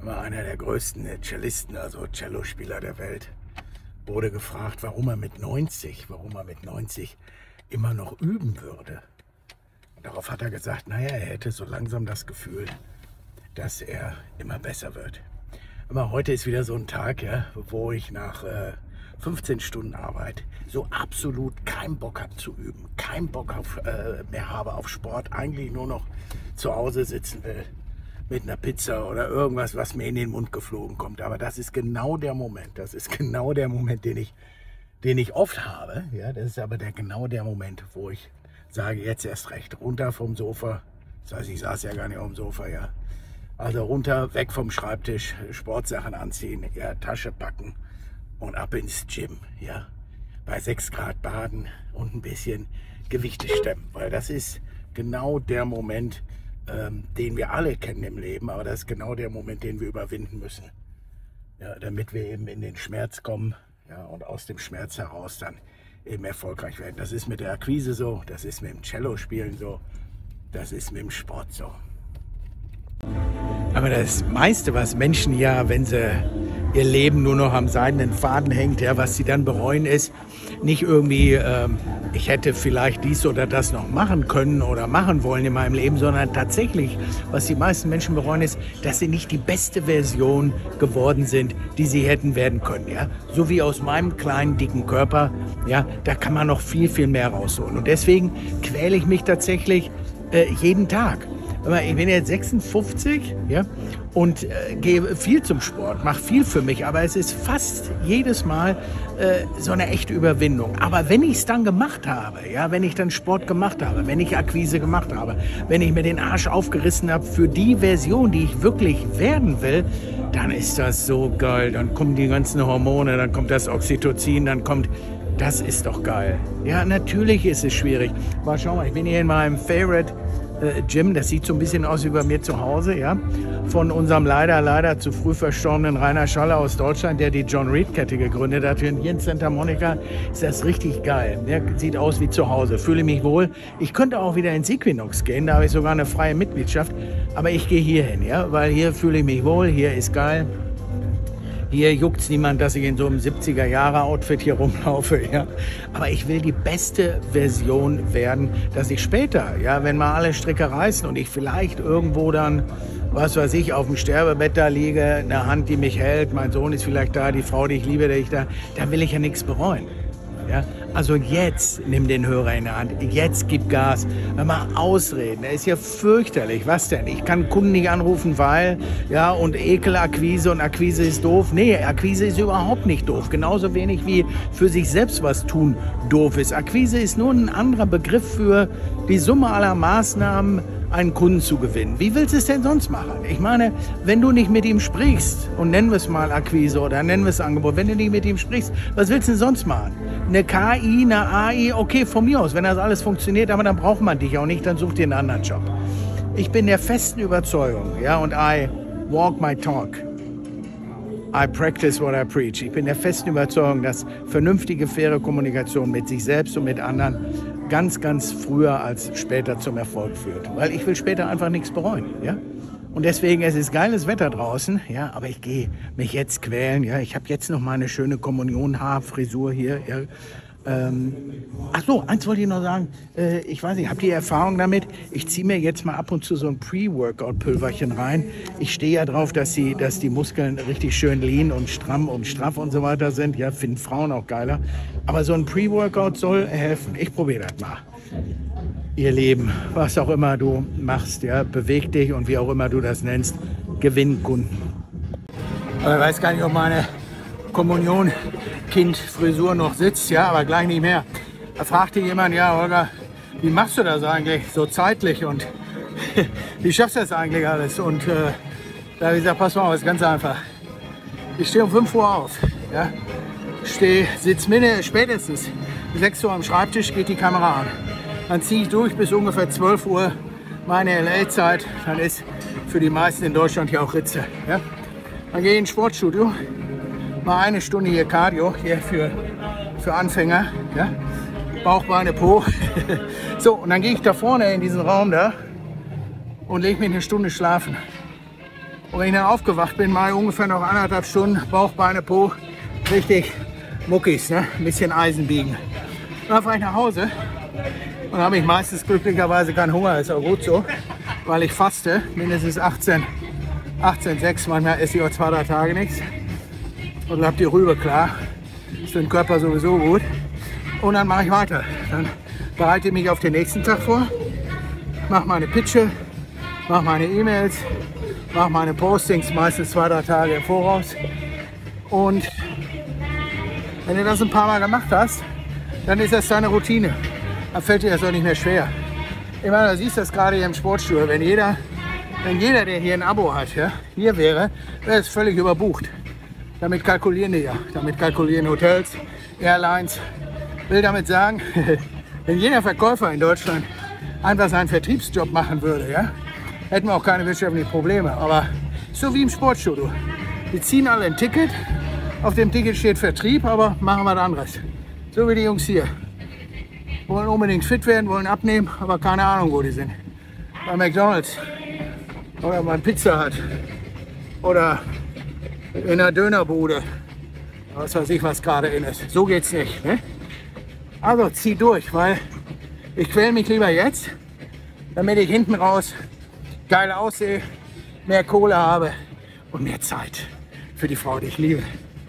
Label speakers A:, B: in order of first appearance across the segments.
A: War einer der größten Cellisten, also Cellospieler der Welt, wurde gefragt, warum er mit 90 immer noch üben würde. Und darauf hat er gesagt, naja, er hätte so langsam das Gefühl, dass er immer besser wird. Aber heute ist wieder so ein Tag, ja, wo ich nach 15 Stunden Arbeit so absolut keinen Bock habe zu üben, keinen Bock mehr habe auf Sport, eigentlich nur noch zu Hause sitzen will mit einer Pizza oder irgendwas, was mir in den Mund geflogen kommt. Aber das ist genau der Moment, den ich oft habe. Ja, das ist aber genau der Moment, wo ich sage, jetzt erst recht, runter vom Sofa. Das heißt, ich saß ja gar nicht auf dem Sofa, ja. Also runter, weg vom Schreibtisch, Sportsachen anziehen, ja, Tasche packen und ab ins Gym, ja. Bei 6 Grad baden und ein bisschen Gewichte stemmen, weil das ist genau der Moment, den wir alle kennen im Leben, aber das ist genau der Moment, den wir überwinden müssen, ja, damit wir eben in den Schmerz kommen, ja, und aus dem Schmerz heraus dann eben erfolgreich werden. Das ist mit der Akquise so, das ist mit dem Cello-Spielen so, das ist mit dem Sport so. Aber das meiste, was Menschen ja, wenn sie ihr Leben nur noch am seidenen Faden hängt, ja, was sie dann bereuen, ist nicht irgendwie, ich hätte vielleicht dies oder das noch machen können oder machen wollen in meinem Leben, sondern tatsächlich, was die meisten Menschen bereuen, ist, dass sie nicht die beste Version geworden sind, die sie hätten werden können. Ja? So wie aus meinem kleinen, dicken Körper, ja, da kann man noch viel, viel mehr rausholen. Und deswegen quäle ich mich tatsächlich jeden Tag. Ich bin jetzt 56, ja, und gehe viel zum Sport, mache viel für mich, aber es ist fast jedes Mal so eine echte Überwindung. Aber wenn ich es dann gemacht habe, ja, wenn ich dann Sport gemacht habe, wenn ich Akquise gemacht habe, wenn ich mir den Arsch aufgerissen habe für die Version, die ich wirklich werden will, dann ist das so geil. Dann kommen die ganzen Hormone, dann kommt das Oxytocin, das ist doch geil. Ja, natürlich ist es schwierig. Aber schau mal, ich bin hier in meinem Favorite Gym, das sieht so ein bisschen aus wie bei mir zu Hause, ja, von unserem leider zu früh verstorbenen Rainer Schaller aus Deutschland, der die John Reed Kette gegründet hat. Hier in Santa Monica ist das richtig geil. Der sieht aus wie zu Hause, fühle mich wohl. Ich könnte auch wieder ins Equinox gehen, da habe ich sogar eine freie Mitgliedschaft, aber ich gehe hier hin, ja, weil hier fühle ich mich wohl, hier ist geil. Hier juckt es niemand, dass ich in so einem 70er-Jahre-Outfit hier rumlaufe. Ja? Aber ich will die beste Version werden, dass ich später, ja, wenn mal alle Stricke reißen und ich vielleicht irgendwo dann, was weiß ich, auf dem Sterbebett da liege, eine Hand, die mich hält, mein Sohn ist vielleicht da, die Frau, die ich liebe, da will ich ja nichts bereuen. Ja? Also jetzt nimm den Hörer in der Hand, jetzt gib Gas, hör mal Ausreden, das ist ja fürchterlich, was denn? Ich kann Kunden nicht anrufen, weil, ja, und Ekelakquise und Akquise ist doof. Nee, Akquise ist überhaupt nicht doof, genauso wenig wie für sich selbst was tun doof ist. Akquise ist nur ein anderer Begriff für die Summe aller Maßnahmen, einen Kunden zu gewinnen. Wie willst du es denn sonst machen? Ich meine, wenn du nicht mit ihm sprichst, und nennen wir es mal Akquise oder nennen wir es Angebot, wenn du nicht mit ihm sprichst, was willst du denn sonst machen? Eine KI, eine AI, okay, von mir aus, wenn das alles funktioniert, aber dann braucht man dich auch nicht, dann such dir einen anderen Job. Ich bin der festen Überzeugung, ja, und I walk my talk. I practice what I preach. Ich bin der festen Überzeugung, dass vernünftige, faire Kommunikation mit sich selbst und mit anderen ganz früher als später zum Erfolg führt. Weil ich will später einfach nichts bereuen, ja. Und deswegen, es ist geiles Wetter draußen, ja, aber ich gehe mich jetzt quälen, ja. Ich habe jetzt noch mal eine schöne Kommunion-Haarfrisur hier, ja. Ach so, eins wollte ich noch sagen. Ich weiß nicht, habt ihr Erfahrung damit? Ich ziehe mir jetzt mal ab und zu so ein Pre-Workout-Pülverchen rein. Ich stehe ja drauf, dass die Muskeln richtig schön lean und stramm und straff und so weiter sind. Ja, finden Frauen auch geiler. Aber so ein Pre-Workout soll helfen. Ich probiere das mal. Ihr Lieben, was auch immer du machst, ja, beweg dich und wie auch immer du das nennst, gewinn Kunden. Aber ich weiß gar nicht, ob meine Kommunion-Kind-Frisur noch sitzt, ja, aber gleich nicht mehr. Da fragte jemand, ja, Holger, wie machst du das eigentlich so zeitlich und wie schaffst du das eigentlich alles? Und da habe ich gesagt, pass mal auf, ist ganz einfach. Ich stehe um 5 Uhr auf, ja, sitze spätestens 6 Uhr am Schreibtisch, geht die Kamera an. Dann ziehe ich durch bis ungefähr 12 Uhr meine LA-Zeit, dann ist für die meisten in Deutschland hier auch Ritze. Ja? Dann gehe ich ins Sportstudio, mal eine Stunde hier Cardio, hier für Anfänger, ja? Bauch, Beine, Po. So, und dann gehe ich da vorne in diesen Raum da und lege mich eine Stunde schlafen. Und wenn ich dann aufgewacht bin, mache ich ungefähr noch 1,5 Stunden Bauch, Beine, Po, richtig Muckis, ne? Ein bisschen Eisen biegen. Dann fahre ich nach Hause und habe ich meistens glücklicherweise keinen Hunger, ist auch gut so, weil ich faste, mindestens 18,6, manchmal esse ich auch 2, 3 Tage nichts und habe die Rübe klar. Ist für den Körper sowieso gut. Und dann mache ich weiter. Dann bereite ich mich auf den nächsten Tag vor, mache meine Pitche, mache meine E-Mails, mache meine Postings meistens 2, 3 Tage im Voraus. Und wenn du das ein paar Mal gemacht hast, dann ist das deine Routine. Dann fällt dir das auch nicht mehr schwer. Ich meine, du siehst das gerade hier im Sportstudio. Wenn jeder, der hier ein Abo hat, ja, hier wäre es völlig überbucht. Damit kalkulieren die ja. Damit kalkulieren Hotels, Airlines. Ich will damit sagen, wenn jeder Verkäufer in Deutschland einfach seinen Vertriebsjob machen würde, ja, hätten wir auch keine wirtschaftlichen Probleme. Aber so wie im Sportstudio. Die ziehen alle ein Ticket. Auf dem Ticket steht Vertrieb, aber machen was anderes. So wie die Jungs hier. Wollen unbedingt fit werden, wollen abnehmen, aber keine Ahnung, wo die sind. Bei McDonald's oder bei Pizza Hut oder in einer Dönerbude. Was weiß ich, was gerade in ist. So geht's nicht. Ne? Also zieh durch, weil ich quäle mich lieber jetzt, damit ich hinten raus geil aussehe, mehr Kohle habe und mehr Zeit für die Frau, die ich liebe.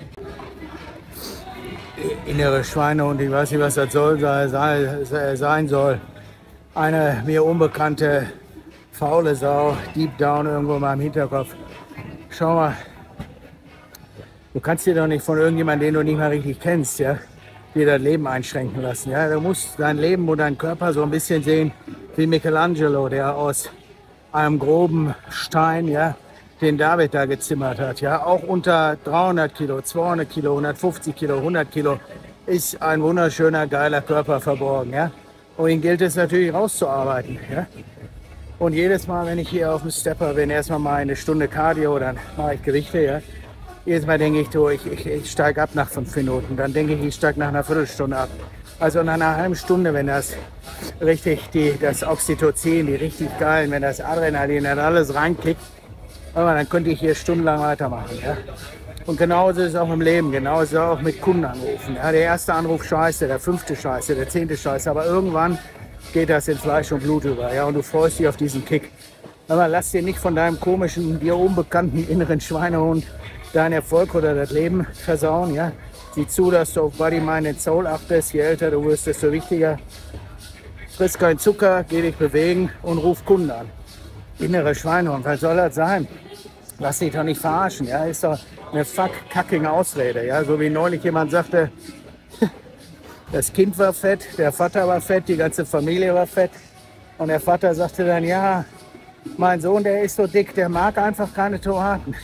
A: Innere Schweine und ich weiß nicht, was das sein soll. Eine mir unbekannte faule Sau, deep down irgendwo in meinem Hinterkopf. Schau mal, du kannst dir doch nicht von irgendjemandem, den du nicht mal richtig kennst, ja, dir das Leben einschränken lassen. Ja? Du musst dein Leben und deinen Körper so ein bisschen sehen wie Michelangelo, der aus einem groben Stein, ja, den David da gezimmert hat. Ja? Auch unter 300 Kilo, 200 Kilo, 150 Kilo, 100 Kilo ist ein wunderschöner, geiler Körper verborgen. Ja? Und ihn gilt es natürlich rauszuarbeiten. Ja? Und jedes Mal, wenn ich hier auf dem Stepper bin, erstmal mal eine Stunde Cardio, dann mache ich Gewichte. Ja? Jedes Mal denke ich, ich steige ab nach 5 Minuten. Dann denke ich steige nach einer Viertelstunde ab. Also nach einer halben Stunde, wenn das richtig, das Oxytocin, die richtig geilen, wenn das Adrenalin, dann alles reinkickt, aber dann könnte ich hier stundenlang weitermachen. Ja? Und genauso ist es auch im Leben, genauso ist es auch mit Kunden anrufen. Ja? Der erste Anruf scheiße, der 5. scheiße, der 10. scheiße, aber irgendwann geht das in Fleisch und Blut über. Ja? Und du freust dich auf diesen Kick. Aber lass dir nicht von deinem komischen, dir unbekannten inneren Schweinehund deinen Erfolg oder das Leben versauen. Ja? Sieh zu, dass du auf Body, Mind and Soul achtest. Je älter du wirst, desto wichtiger. Friss keinen Zucker, geh dich bewegen und ruf Kunden an. Innere Schweinehund, was soll das sein? Lass dich doch nicht verarschen, ja, ist doch eine fuck-kacking Ausrede, ja, so wie neulich jemand sagte, das Kind war fett, der Vater war fett, die ganze Familie war fett und der Vater sagte dann, ja, mein Sohn, der ist so dick, der mag einfach keine Tomaten.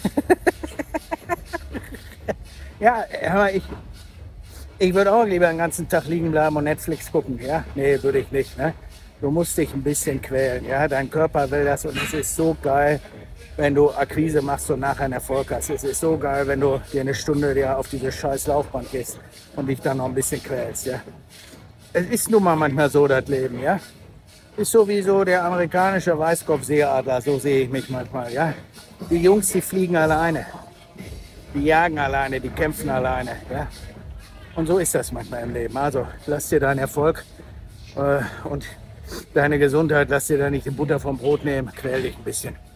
A: Ja, aber ich würde auch lieber den ganzen Tag liegen bleiben und Netflix gucken, ja, nee, würde ich nicht, ne? Du musst dich ein bisschen quälen, ja, dein Körper will das und es ist so geil, wenn du Akquise machst und nachher einen Erfolg hast. Es ist so geil, wenn du dir eine Stunde auf diese scheiß Laufband gehst und dich dann noch ein bisschen quälst, ja. Es ist nun mal manchmal so, das Leben, ja. Ist sowieso der amerikanische Weißkopfseeadler, so sehe ich mich manchmal, ja. Die Jungs, die fliegen alleine, die jagen alleine, die kämpfen alleine, ja. Und so ist das manchmal im Leben. Also lass dir deinen Erfolg und deine Gesundheit, lass dir da nicht die Butter vom Brot nehmen, quäl dich ein bisschen.